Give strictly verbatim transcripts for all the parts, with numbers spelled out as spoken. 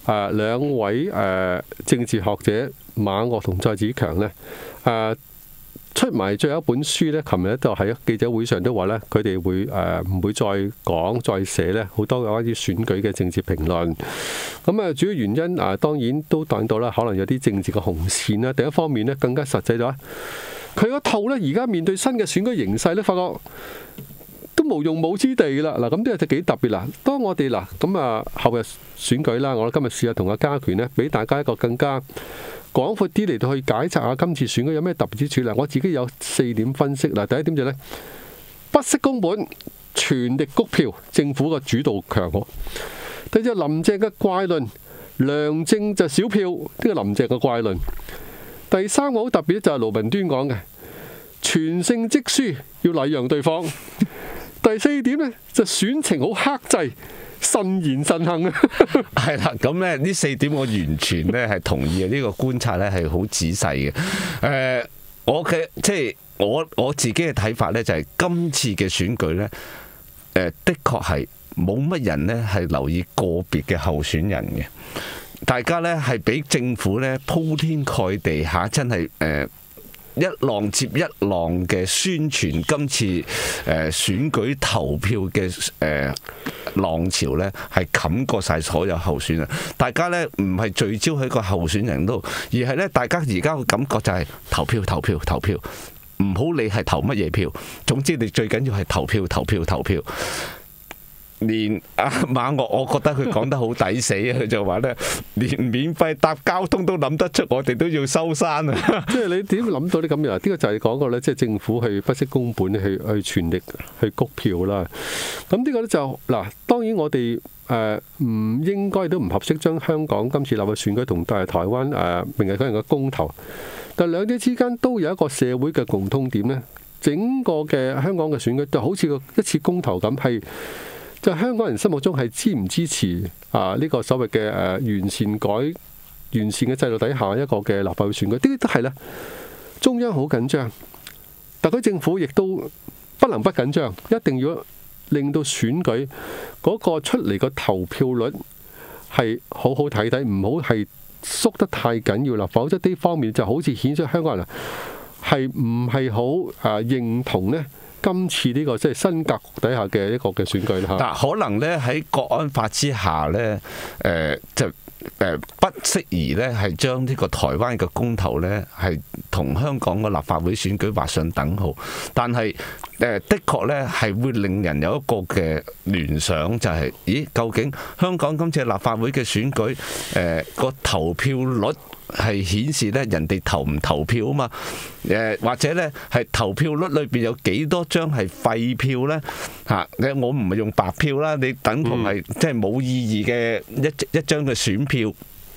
誒兩位誒政治學者馬岳同蔡子強呢，誒出埋最後一本書呢，琴日都喺記者會上都話呢，佢哋會誒唔會再講再寫呢好多關於選舉嘅政治評論。咁啊，主要原因啊，當然都講到啦，可能有啲政治嘅紅線啦。第一方面呢，更加實際咗，佢個套呢，而家面對新嘅選舉形勢呢，發覺都無用武之地啦。嗱，咁呢個就幾特別啦。當我哋嗱咁啊後日選舉啦，我今日試下同阿家權呢，俾大家一個更加廣闊啲嚟到去解釋下今次選舉有咩特別之處啦。我自己有四點分析啦。第一點就呢，不惜工本，全力谷票，政府嘅主導強喎。第二就林鄭嘅怪論，梁政就少票，呢個林鄭嘅怪論。第三個好特別就係盧文端講嘅，全勝即輸，要禮讓對方。第四點呢，就選情好克制，慎言慎行啊。 係啦，咁咧呢四點我完全咧係同意嘅，呢個觀察咧係好仔細嘅。誒、呃，我嘅即係我我自己嘅睇法咧，就係今次嘅選舉咧，誒、呃、的確係冇乜人咧係留意個別嘅候選人嘅，大家咧係俾政府咧鋪天蓋地下，真係誒。呃一浪接一浪嘅宣傳今次誒選舉投票嘅誒浪潮呢，係冚過晒所有候選人。大家呢唔係聚焦喺個候選人度，而係呢大家而家嘅感覺就係投票、投票、投票，唔好理係投乜嘢票，總之你最緊要係投票、投票、投票。連阿馬岳，我覺得佢講得好抵死啊！佢就話咧，連免費搭交通都諗得出，我哋都要收山啊！ 即係你點諗到啲咁樣？呢個就係講過咧，即係政府去不惜工本去去全力去谷票啦。咁呢個咧就嗱，當然我哋誒唔應該都唔合適將香港今次立法選舉同台台灣誒明日嗰日嘅公投，但兩者之間都有一個社會嘅共通點咧。整個嘅香港嘅選舉就好似個一次公投咁，係。就香港人心目中係支唔支持啊呢個所謂嘅誒完善改完善嘅制度底下一個嘅立法會選舉，呢啲都係啦。中央好緊張，特區政府亦都不能不緊張，一定要令到選舉嗰個出嚟個投票率係好好睇睇，唔好係縮得太緊要啦。否則呢方面就好似顯出香港人係唔係好啊認同呢？今次呢個即係新格局底下嘅一個嘅選舉啦嚇。 嗱，可能咧喺國安法之下咧，誒就誒不適宜咧係將呢個台灣嘅公投咧係同香港嘅立法會選舉畫上等號。但係誒的確咧係會令人有一個嘅聯想，就係咦，究竟香港今次立法會嘅選舉誒個投票率係顯示咧人哋投唔投票啊嘛？誒或者咧係投票率裏邊有幾多張係廢票咧？嚇！我唔係用白票啦，你等同係即係冇意義嘅一一張嘅選票。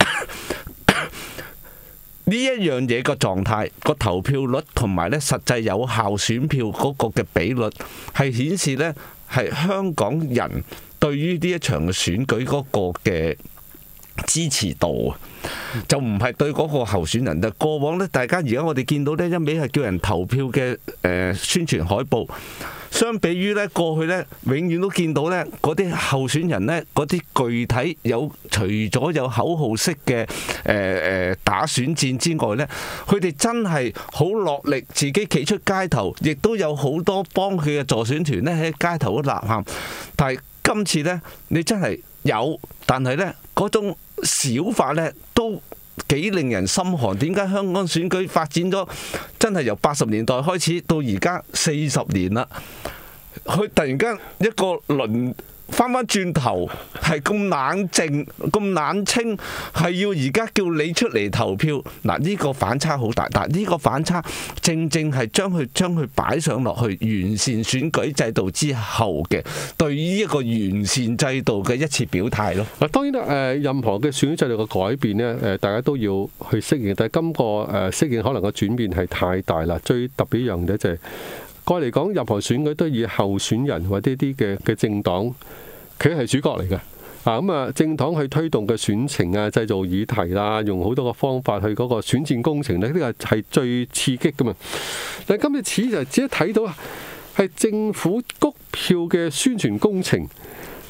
呢一樣嘢個狀態，個投票率同埋咧實際有效選票嗰個嘅比率，係顯示咧係香港人對於呢一場嘅選舉嗰個嘅支持度啊，就唔係對嗰個候選人。但過往呢，大家而家我哋見到呢，一味係叫人投票嘅誒宣傳海報，相比於呢過去呢，永遠都見到呢嗰啲候選人呢，嗰啲具體有除咗有口號式嘅誒誒打選戰之外呢，佢哋真係好落力，自己企出街頭，亦都有好多幫佢嘅助選團呢喺街頭都吶喊。但係今次呢，你真係有，但係呢嗰種小法呢都幾令人心寒。點解香港選舉發展咗真係由八十年代開始到而家四十年啦，佢突然間一個輪翻翻轉頭係咁冷靜咁冷清，係要而家叫你出嚟投票。嗱，呢個反差好大，但呢個反差正正係將佢將佢擺上落去完善選舉制度之後嘅對於一個完善制度嘅一次表態咯。 嗱，當然啦，誒任何嘅選舉制度嘅改變呢，誒大家都要去適應，但係今個誒適應可能個轉變係太大啦。最特別一樣嘢就係，過嚟講任何選舉都以候選人或者啲嘅嘅政黨，佢係主角嚟嘅。啊咁啊，政黨去推動嘅選情啊、製造議題啦，用好多個方法去嗰個選戰工程呢，呢個係最刺激噶嘛。但係今次似就只係睇到係政府谷票嘅宣傳工程，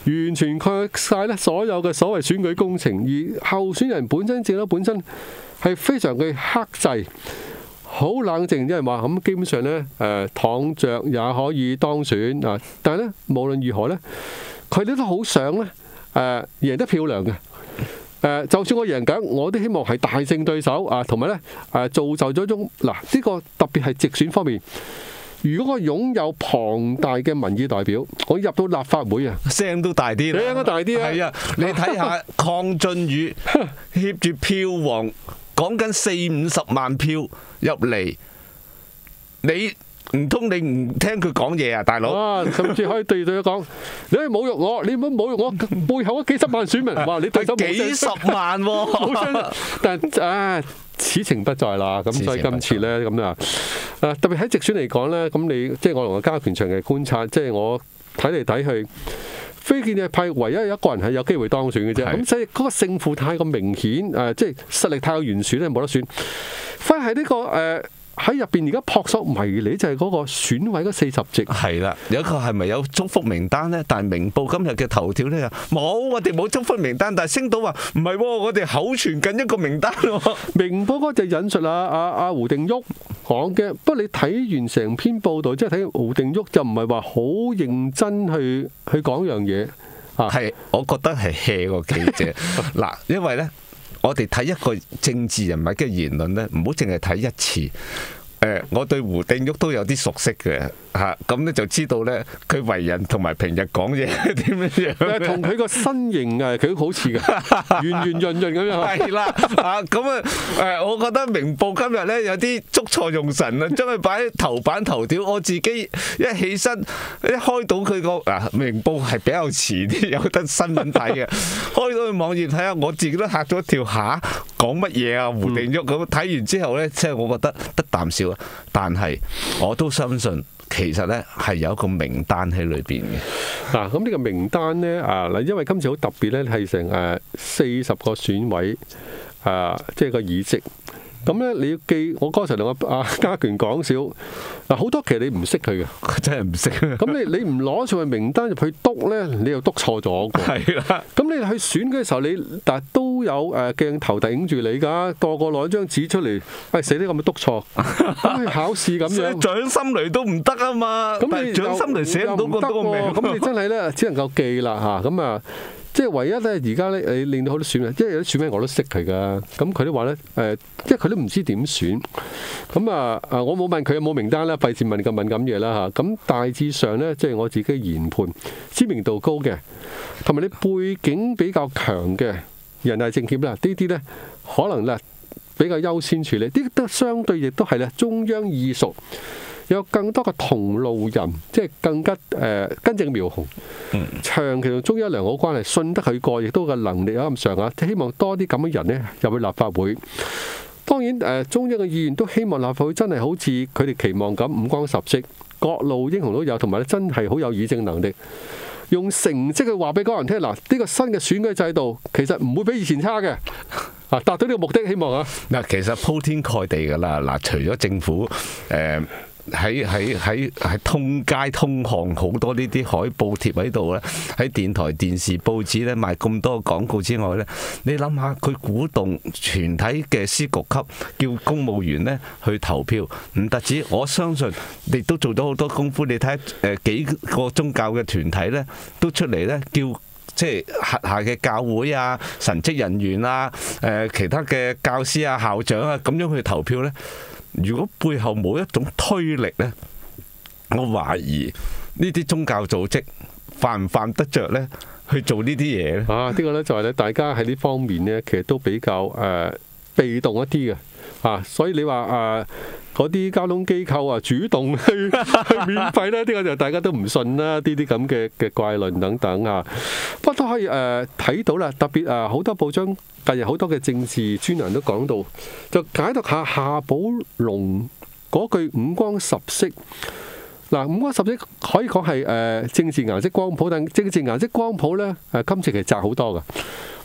完全抗晒咧所有嘅所謂選舉工程，而候選人本身政黨本身係非常嘅克制，好冷靜。有人話咁基本上咧誒躺着也可以當選啊，但係咧無論如何咧，佢哋都好想咧誒贏得漂亮嘅。誒，就算我贏緊，我都希望係大勝對手啊，同埋咧誒造就咗一種嗱，呢個特別係直選方面。如果我擁有龐大嘅民意代表，我入到立法會啊， 聲都大啲啦， 聲都大啲啊！ 係啊，你睇下鄺俊宇挾住票王，講緊四五十萬票入嚟，你唔通你唔聽佢講嘢啊，大佬？ 啊，甚至可以對對佢講：你可以侮辱我，你唔好侮辱我背後嗰幾十萬選民。哇！你對手冇幾十萬喎， 冇聲，但啊。此情不在啦，咁所以今次呢，咁啊，誒特別喺直選嚟講呢，咁你即係我同阿家權長嘅觀察，即係我睇嚟睇去，非建制派唯一有一個人係有機會當選嘅啫，咁所以嗰個勝負太過明顯，誒即係實力太過懸殊咧，冇得選。反而係呢個誒喺入邊而家撲朔迷離就係嗰個選委嗰四十席。 係啦，有一個係咪有祝福名單呢？但係明報今日嘅頭條呢，冇，我哋冇祝福名單，但係星島話唔係喎，我哋口傳緊一個名單喎。 明報嗰就引述啊阿阿胡定旭講嘅，不過你睇完成篇報導，即係睇胡定旭就唔係話好認真去去講樣嘢啊。 係，我覺得係 hea 個記者嗱，因為呢。我哋睇一個政治人物嘅言論呢，唔好淨係睇一次。誒，我對胡定旭都有啲熟悉嘅嚇，咁咧就知道咧佢為人同埋平日講嘢點樣樣。 同佢個身形啊，佢都好似嘅，圓圓潤潤咁樣。 係啦，啊咁啊誒，我覺得明報今日咧有啲捉錯用神啊，將佢擺喺頭版頭條。我自己一起身一開到佢個嗱明報係比較遲啲有得新聞睇嘅，開到佢網頁睇下，我自己都嚇咗一跳嚇，講乜嘢啊胡定旭咁。睇完之後咧，即係我覺得得啖笑。但係我都相信，其實咧係有一個名單喺裏邊嘅。 嗱，咁呢個名單咧啊，嗱，因為今次好特別咧，係成誒四十個選委啊，即係個議席。咁咧你要記，我剛才同阿阿家權講笑，嗱好多其實你唔識佢嘅， 佢真係唔識。 咁你你唔攞出去名單入去督咧，你又督錯咗。 係啦。咁你去選嘅時候，你但係都有誒鏡頭頂住你㗎，個個攞張紙出嚟，喂死啲咁嘅督錯，咁去考試咁樣。 掌心雷都唔得啊嘛。咁你掌心雷寫唔到咁多個名， 咁你真係咧只能夠記啦嚇。咁啊。即係唯一咧，而家咧，你令到好多選民，因為有啲選委我都識佢噶，咁佢都話咧，誒，即係佢都唔知點選，咁啊，啊，我冇問佢有冇名單啦，費事問咁敏感嘢啦嚇。咁大致上咧，即係我自己研判，知名度高嘅，同埋你背景比較強嘅人大政協啦，呢啲咧可能咧比較優先處理，呢啲都相對亦都係咧中央意屬。有更多嘅同路人，即係更加誒根正苗紅，長期同中央良好關係，信得佢過，亦都個能力有咁上下。希望多啲咁嘅人呢入去立法會。當然誒，中央嘅議員都希望立法會真係好似佢哋期望咁五光十色，各路英雄都有，同埋咧真係好有議政能力，用成績去話俾嗰人聽。嗱，呢個新嘅選舉制度其實唔會比以前差嘅。啊，達到呢個目的，希望啊。 嗱，其實鋪天蓋地㗎啦。嗱，除咗政府誒。喺喺喺喺通街通巷好多呢啲海報貼喺度咧，喺電台、電視、報紙咧賣咁多廣告之外咧，你諗下佢鼓動全體嘅司局級叫公務員咧去投票，唔特止，我相信亦都做咗好多功夫。你睇誒幾個宗教嘅團體咧，都出嚟咧叫即係轄下嘅教會啊、神職人員啊、誒其他嘅教師啊、校長啊咁樣去投票咧。如果背後冇一種推力呢，我懷疑呢啲宗教組織犯唔犯得着呢去做呢啲嘢咧？ 啊，呢、這個呢就係咧，大家喺呢方面呢，其實都比較誒、呃、被動一啲嘅啊，所以你話誒嗰啲交通機構啊主動去去免費呢，呢、這個就大家都唔信啦，呢啲咁嘅嘅怪論等等啊，不過都可以誒睇、呃、到啦，特別誒好、呃、多報章。近日好多嘅政治專欄都講到，就解讀下夏寶龍嗰句五光十色。嗱，五光十色可以講係誒政治顏色光譜，但政治顏色光譜咧誒今次其實窄好多㗎。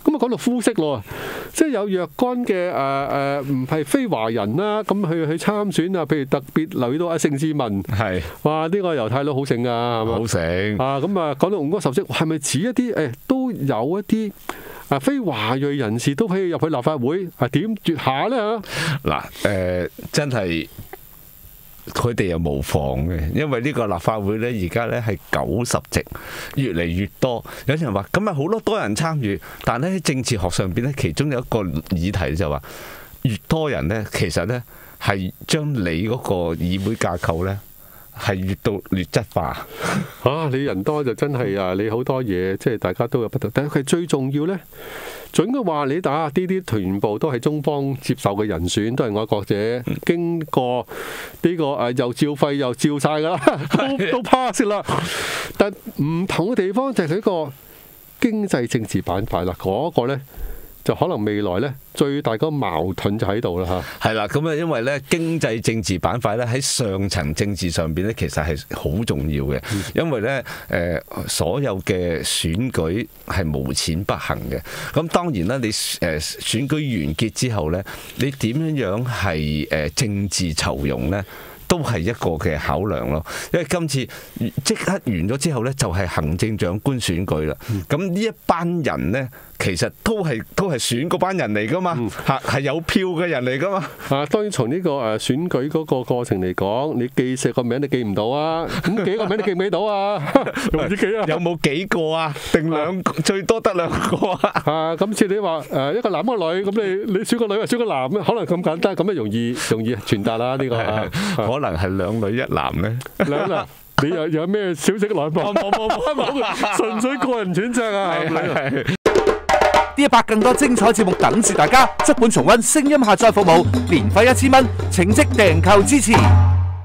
咁啊講到膚色咯，即係有若干嘅誒誒唔係非華人啦，咁去去參選啊，譬如特別留意到阿盛智文， 係哇呢個猶太佬好醒啊，係嘛？ 好醒啊！咁啊講到吳哥受色，係咪指一啲誒都有一啲啊非華裔人士都可以入去立法會啊？點絕下咧嚇？ 嗱誒，真係。佢哋又無妨嘅，因為呢個立法會呢，而家呢係九十席，越嚟越多。有人話咁咪好多多人參與，但係喺政治學上邊呢，其中有一個議題就話，越多人呢，其實呢係將你嗰個議會架構呢係越到劣質化。 啊！你人多就真係啊，你好多嘢即係大家都有不同，但係佢最重要呢。準嘅話，你打呢啲全部都係中方接受嘅人選，都係愛國者，經過呢個誒又照肺又照晒噶啦，都都 pass 啦。但唔同嘅地方就係佢個經濟政治板塊啦，嗰個呢就可能未來呢最大個矛盾就喺度啦嚇。 係啦，咁啊，因為呢經濟政治板塊呢喺上層政治上邊呢，其實係好重要嘅，因為呢誒所有嘅選舉係無錢不行嘅。咁當然啦，你誒選舉完結之後呢，你點樣樣係誒政治酬庸呢？都係一個嘅考量咯，因為今次即刻完咗之後呢，就係行政長官選舉啦。咁呢一班人呢，其實都係都係選嗰班人嚟噶嘛，嚇係有票嘅人嚟噶嘛。 啊，當然從呢個誒選舉嗰個過程嚟講，你記成個名你記唔到啊，咁幾個名你記唔記到啊？唔知幾啊？ 有冇幾個啊？定兩最多得兩個啊？ 啊，今次你話誒一個男一個女，咁你你選個女或選個男，可能咁簡單，咁啊容易容易傳達啦呢個啊。 可能係兩女一男呢？ 兩男，你有有咩消息來報？冇冇冇冇，純粹個人選擇啊！ 呢一百更多精彩節目等住大家，足本重溫聲音下載服務，年費一千蚊，請即訂購支持。